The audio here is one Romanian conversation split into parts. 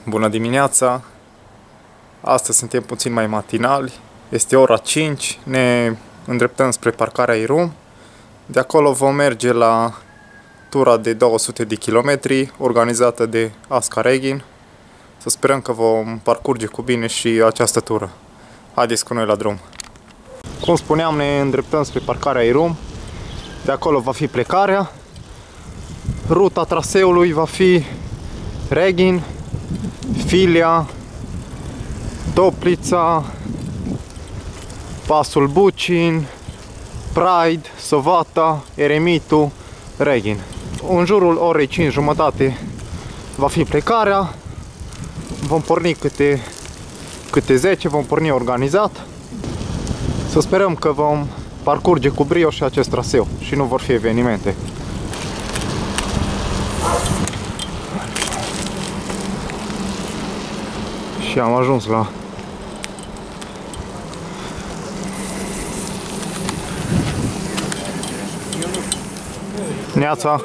Bună dimineața! Astăzi suntem puțin mai matinali. Este ora 5, ne îndreptăm spre parcarea Irum. De acolo vom merge la tura de 200 de kilometri organizată de Asca Reghin. Să sperăm că vom parcurge cu bine și această tură. Haideți cu noi la drum! Cum spuneam, ne îndreptăm spre parcarea Irum. De acolo va fi plecarea. Ruta traseului va fi Reghin, Filia, Toplița, Pasul Bucin, Pride, Sovata, Eremitu, Reghin. În jurul orei 5:30 va fi plecarea. Vom porni câte 10, vom porni organizat. Să sperăm că vom parcurge cu brio și acest traseu și nu vor fi evenimente. Și am ajuns la Neața.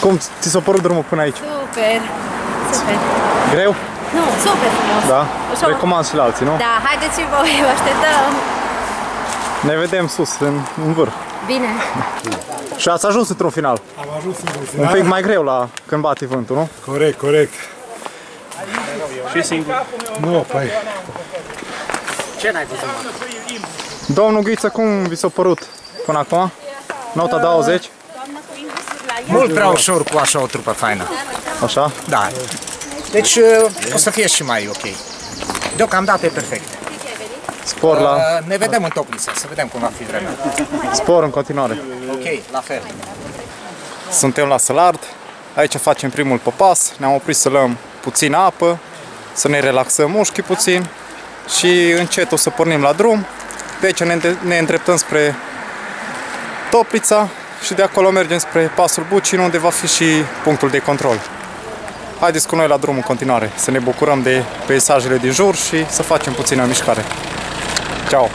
Cum ți s-a părut drumul până aici? Super, super. Greu? Nu, super frumos. Da? Ușor. Recomand și la alții, nu? Da, haideți și voi, vă așteptăm. Ne vedem sus, în vârf. Bine. Și ați ajuns într-un final. Am ajuns într-un final. Un pic mai greu la când bate vântul, nu? Corect, corect. Și singur. Nu, păi... Ce n-ai văzut, mă? Domnul Ghiță, cum vi s-a părut până acum? Nota 20? Mult prea ușor cu așa o trupă faină. Așa? Da. Deci o să fie și mai ok. Deocamdată e perfect. Spor la... Ne vedem în Toplița, să vedem cum va fi vremea. Spor în continuare. Ok, la fel. Suntem la Sălard. Aici facem primul popas. Ne-am oprit să luăm puțină apă, să ne relaxăm mușchii puțin și încet o să pornim la drum. De aici ne îndreptăm spre Toplița și de acolo mergem spre Pasul Bucin, unde va fi și punctul de control. Haideți cu noi la drum în continuare, să ne bucurăm de peisajele din jur și să facem puțină mișcare. Ciao!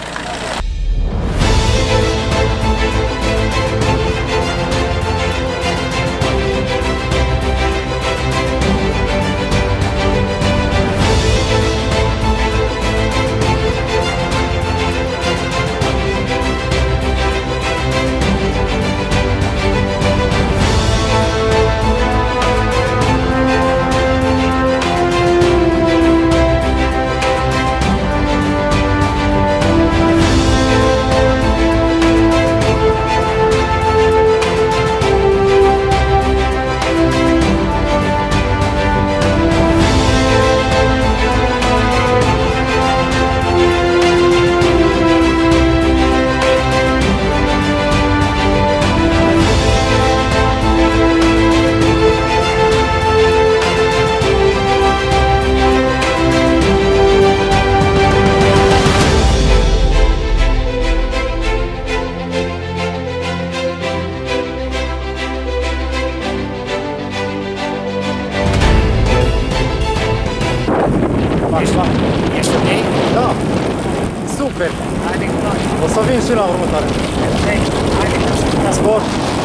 Ești ok? Da! Super! O să vin și la următoare. Spor!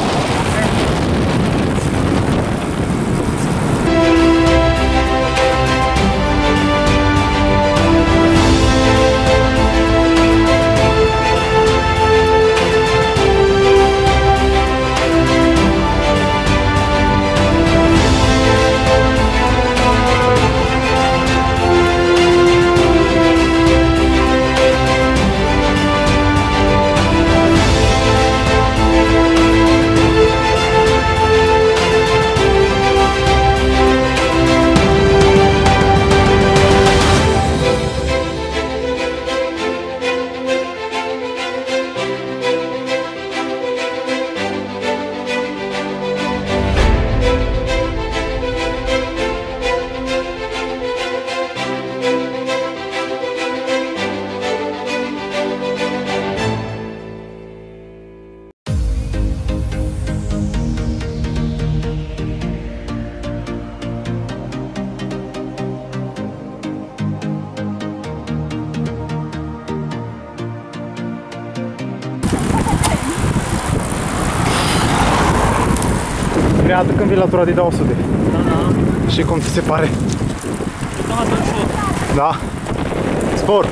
Creată când vii la tura de 200. Da. Și cum ți se pare? Da. Spor.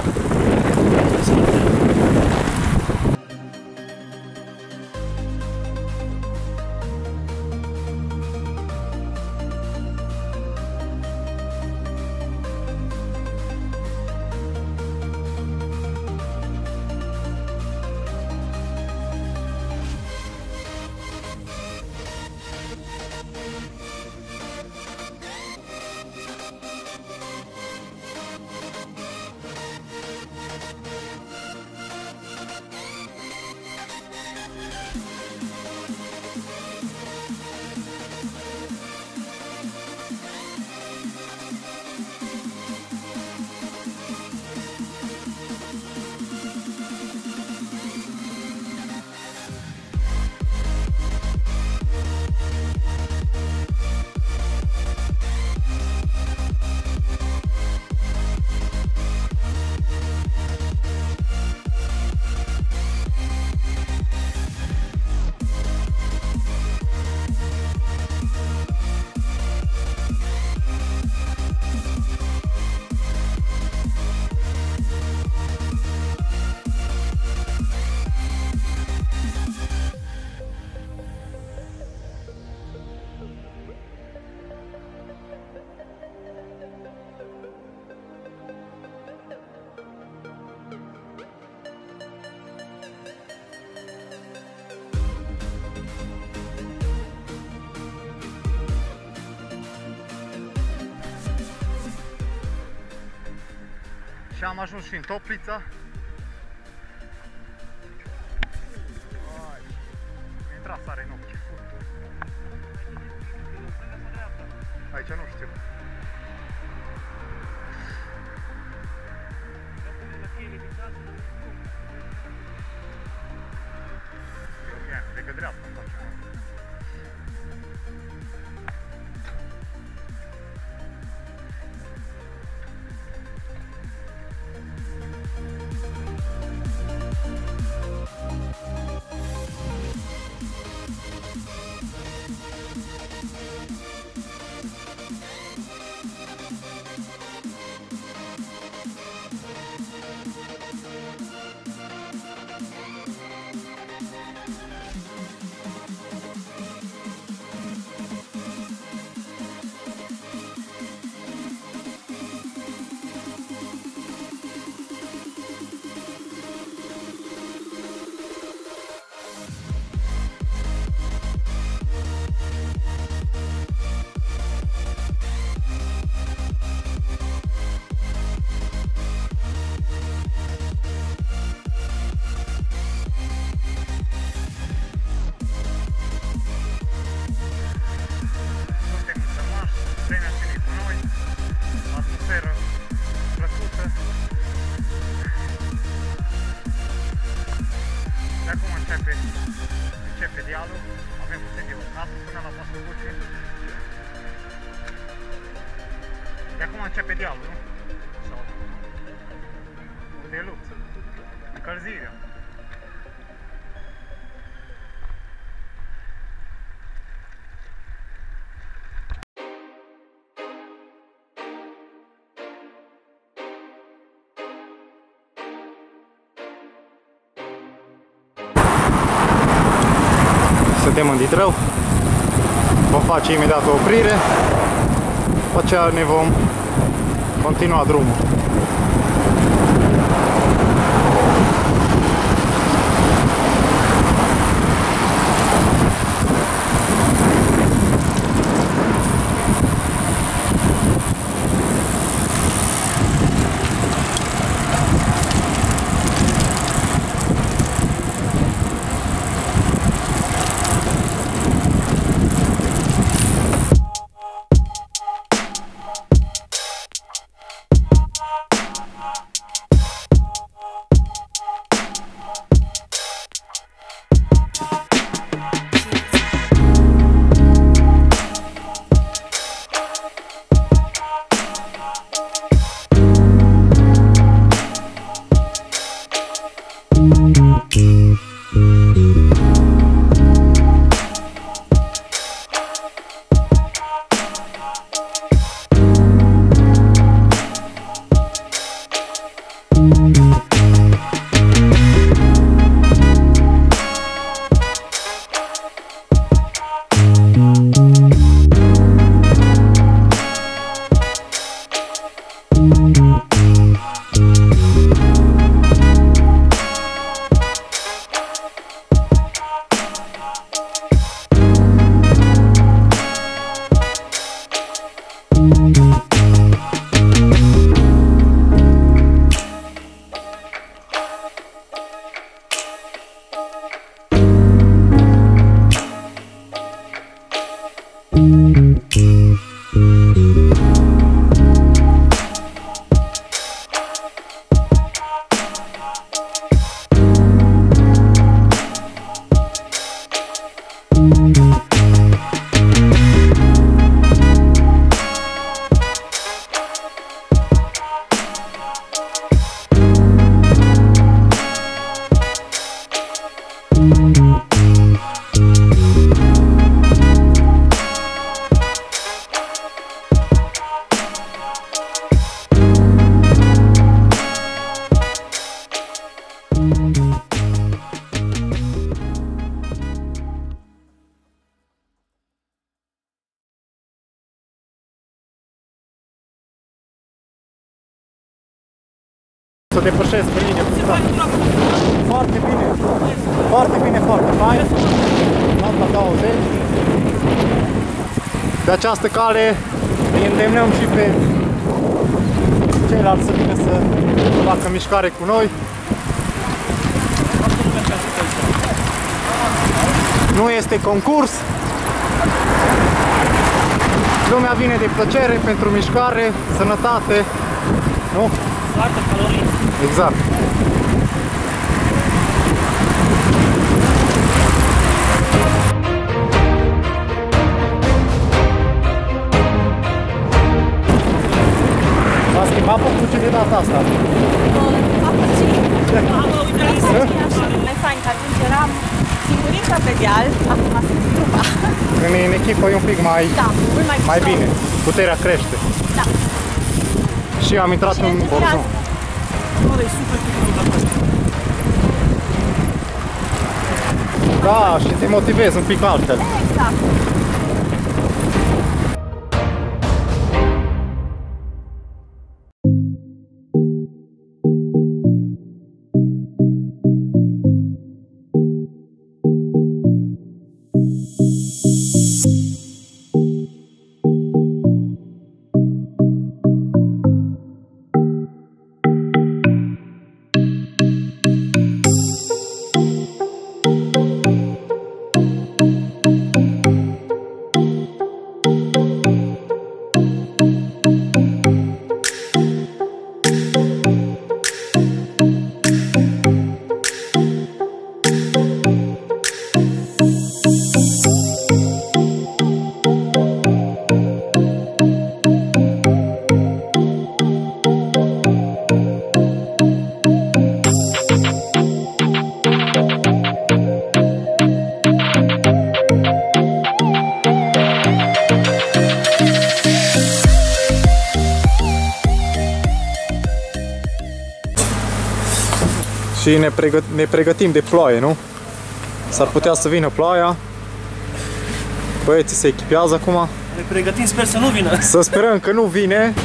Și am ajuns și în Toplița. Mi-a intrat sare în ochi. Aici nu știu. Cred că dreapta îmi face. Începe dealul, avem puțin de urcat până la pasul Buci. De acum începe dealul, nu? Sau unde e luptă? Încălzirea. Suntem în Ditrău, vom face imediat o oprire, după aceea ne vom continua drumul. Să depășesc pe linie. Foarte bine. Foarte bine, foarte fain. Am la 20. De această cale îi îndemnăm și pe ceilalți să vină să facă mișcare cu noi. Nu este concurs. Lumea vine de plăcere, pentru mișcare, sănătate, nu? Foarte calorii. Exact. V-a schimbat puțin de data asta? Mai fain că atunci eram singurița pe deal, acum sunt trupa. În echipă e un pic mai, Da, mult mai bine, puterea crește. Da. Și am intrat în borzon. Da, și te motivezi un pic altfel. Exact. Și ne pregătim de ploaie, nu? S-ar putea să vină ploaia. Băieții se echipează acum. Ne pregătim, sper să nu vină. Să sperăm că nu vine.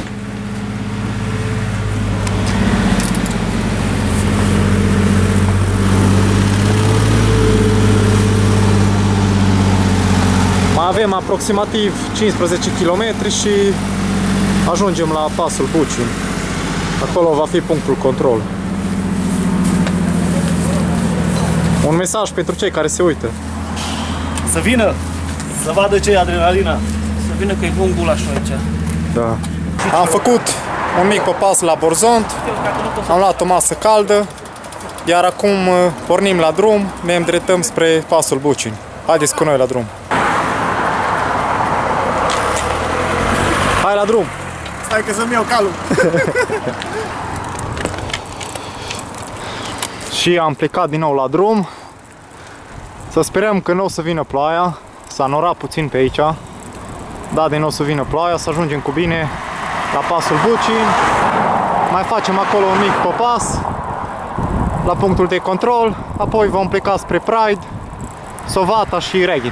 Mai avem aproximativ 15 km și ajungem la pasul Bucin. Acolo va fi punctul control. Un mesaj pentru cei care se uită. Să vină, să vadă ce e adrenalina. Să vină că e bun gulașul aici. Da. Am făcut un mic popas la Borzont, am luat o masă caldă, iar acum pornim la drum, ne îndreptăm spre pasul Bucin. Haideți cu noi la drum. Hai la drum! Stai că să-mi iau calul. Și am plecat din nou la drum. Să sperăm că nu o să vină ploaia. S-a norat puțin pe aici. Da, din nou o să vină ploaia, să ajungem cu bine la pasul Bucin. Mai facem acolo un mic popas la punctul de control. Apoi vom pleca spre Pride, Sovata și Reghin.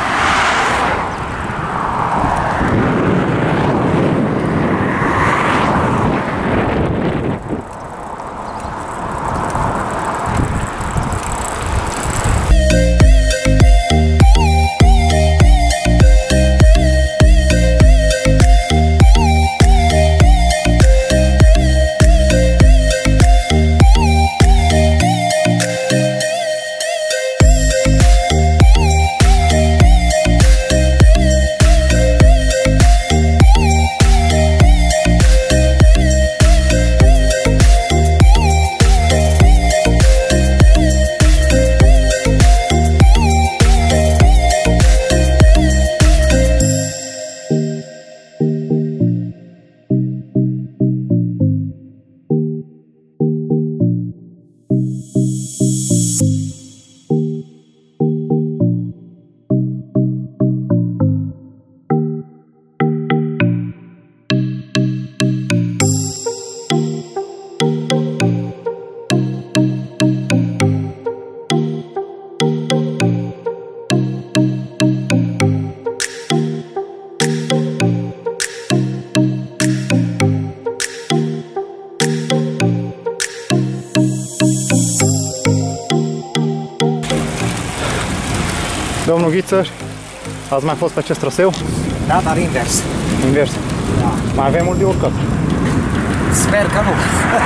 Domnul Ghiță, ați mai fost pe acest traseu? Da, dar invers. Invers. Da. Mai avem mult de urcat. Sper că nu.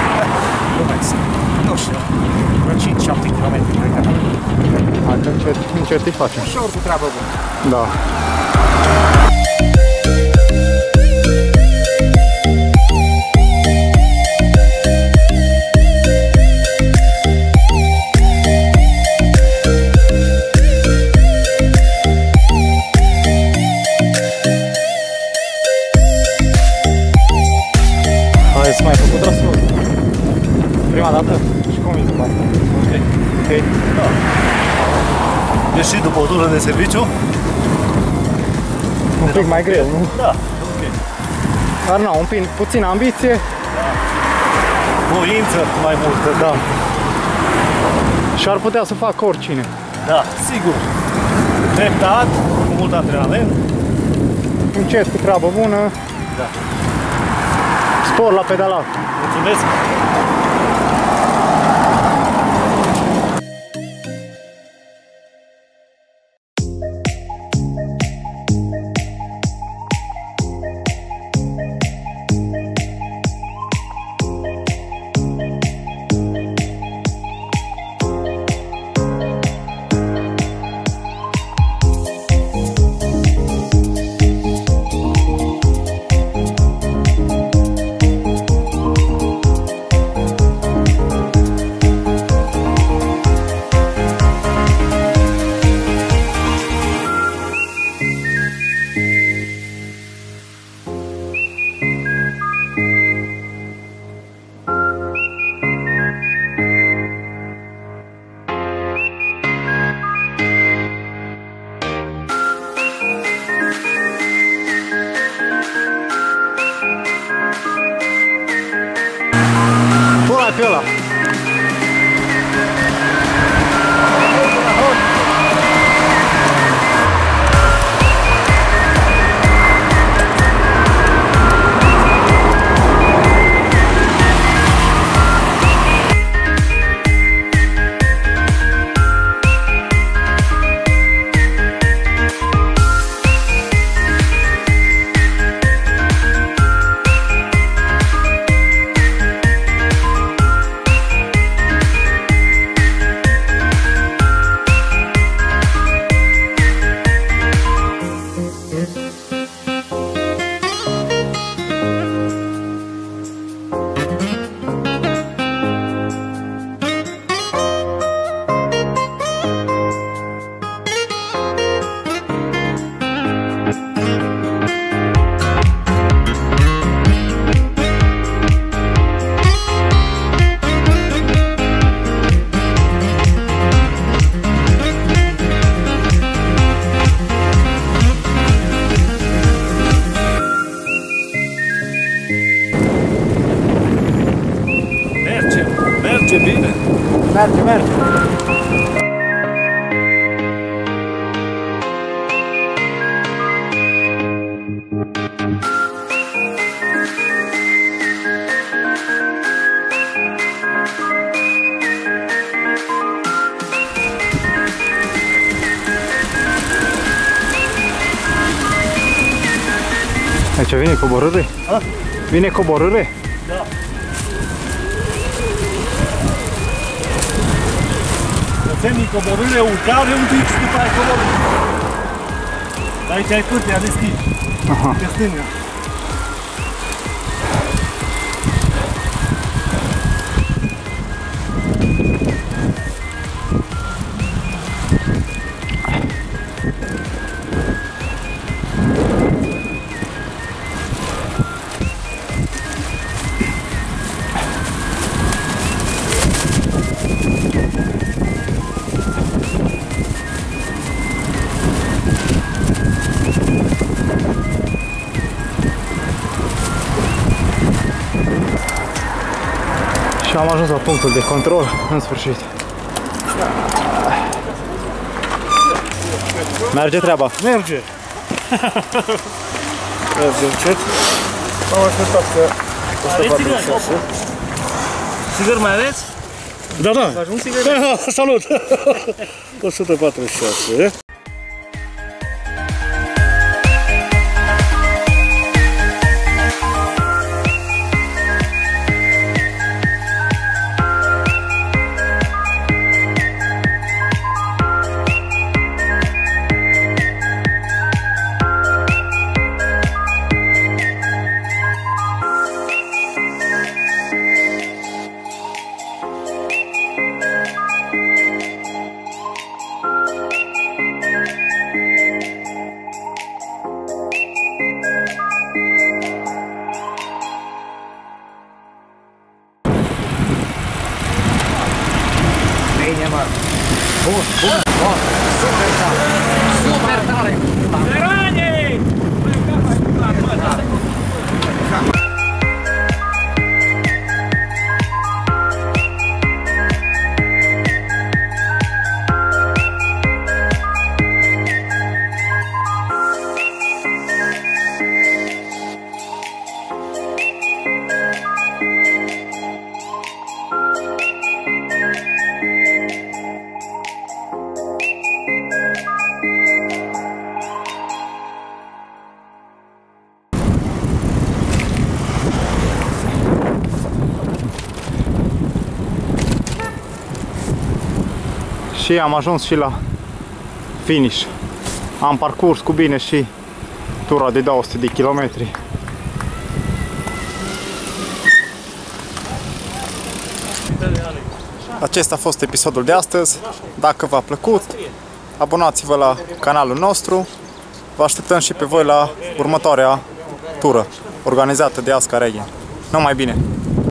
Nu știu, vreo 5-7 km cred că. Atunci încet îi facem. Ușor cu treabă bună. Da. Ați mai făcut trasul? Prima dată? Și cum vi se pare? Ok. Da. Ieși după o tură de serviciu? Un pic mai greu, nu? Da, ok. Dar na, un pic, puțină ambiție. Voință mai multă, Da. Și ar putea să facă oricine. da, sigur. Treptat, cu mult antrenament. Încet, cu treabă bună. Da. Spor la pedalat. Mulțumesc! Pe ăla. Merge bine. Merge. Aici vine coborâre? A? Vine coborâre? Da. Semi-coborâre, urcare un pic și după aia coborâre. Aici ai pârtia de schi. Aha. Pe stânga. Și am ajuns la punctul de control, în sfârșit. Merge treaba? Merge. Merge încet. Am așteptat că 146. Țigări mai aveți? Da, da. Ajung țigări? Salut! 146. Bun, bun, bun. Super tare. Super tare. Și am ajuns și la finish. Am parcurs cu bine și tura de 200 de kilometri. Acesta a fost episodul de astăzi. Dacă v-a plăcut, abonați-vă la canalul nostru. Vă așteptăm și pe voi la următoarea tură organizată de Asca Regen. Numai bine!